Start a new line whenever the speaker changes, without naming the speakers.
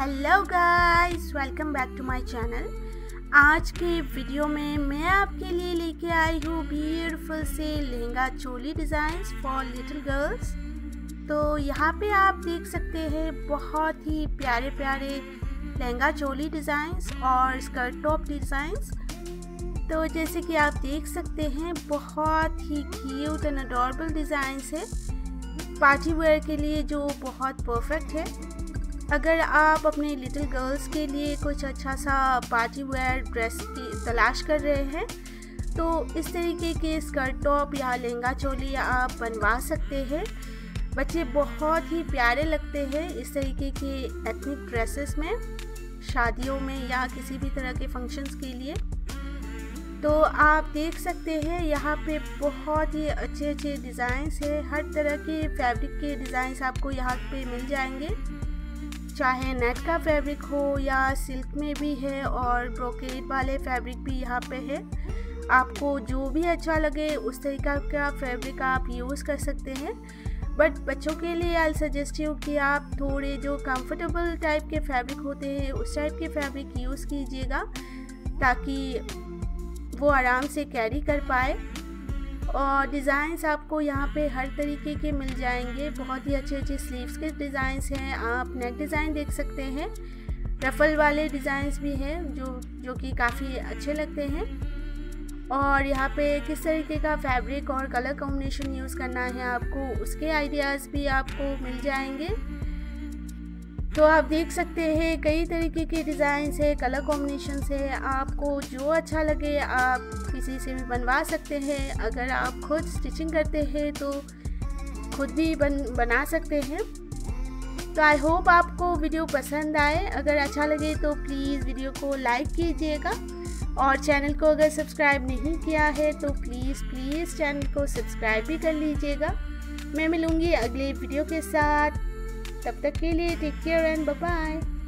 Hello guys, welcome back to my channel. आज के video में मैं आपके लिए लेके आई हूँ ब्यूटीफुल से lehenga choli designs for little girls. तो यहाँ पे आप देख सकते हैं बहुत ही प्यारे प्यारे लहंगा चोली डिज़ाइंस और स्कर्ट टॉप डिज़ाइंस। तो जैसे कि आप देख सकते हैं बहुत ही क्यूट एंड अडोरेबल डिज़ाइंस है पार्टी वेयर के लिए, जो बहुत परफेक्ट है। अगर आप अपने लिटिल गर्ल्स के लिए कुछ अच्छा सा पार्टी वेयर ड्रेस की तलाश कर रहे हैं तो इस तरीके के स्कर्ट टॉप या लहंगा चोली आप बनवा सकते हैं। बच्चे बहुत ही प्यारे लगते हैं इस तरीके के एथनिक ड्रेसेस में, शादियों में या किसी भी तरह के फंक्शंस के लिए। तो आप देख सकते हैं यहाँ पे बहुत ही अच्छे अच्छे डिज़ाइंस है। हर तरह के फैब्रिक के डिज़ाइंस आपको यहाँ पे मिल जाएंगे, चाहे नेट का फैब्रिक हो या सिल्क में भी है और ब्रोकेड वाले फैब्रिक भी यहाँ पे है। आपको जो भी अच्छा लगे उस तरीका का फैब्रिक आप यूज़ कर सकते हैं। बट बच्चों के लिए आई सजेस्ट यू कि आप थोड़े जो कंफर्टेबल टाइप के फैब्रिक होते हैं उस टाइप के फैब्रिक यूज़ कीजिएगा ताकि वो आराम से कैरी कर पाए। और डिज़ाइंस आपको यहाँ पे हर तरीके के मिल जाएंगे। बहुत ही अच्छे अच्छे स्लीव्स के डिज़ाइंस हैं। आप नेक डिज़ाइन देख सकते हैं, रफल वाले डिज़ाइंस भी हैं जो कि काफ़ी अच्छे लगते हैं। और यहाँ पे किस तरीके का फैब्रिक और कलर कॉम्बिनेशन यूज़ करना है आपको, उसके आइडियाज़ भी आपको मिल जाएंगे। तो आप देख सकते हैं कई तरीके के डिज़ाइंस है, कलर कॉम्बिनेशंस है। आपको जो अच्छा लगे आप किसी से भी बनवा सकते हैं। अगर आप खुद स्टिचिंग करते हैं तो खुद भी बना सकते हैं। तो आई होप आपको वीडियो पसंद आए। अगर अच्छा लगे तो प्लीज़ वीडियो को लाइक कीजिएगा और चैनल को अगर सब्सक्राइब नहीं किया है तो प्लीज़ चैनल को सब्सक्राइब भी कर लीजिएगा। मैं मिलूँगी अगले वीडियो के साथ, तब तक के लिए take care and bye bye.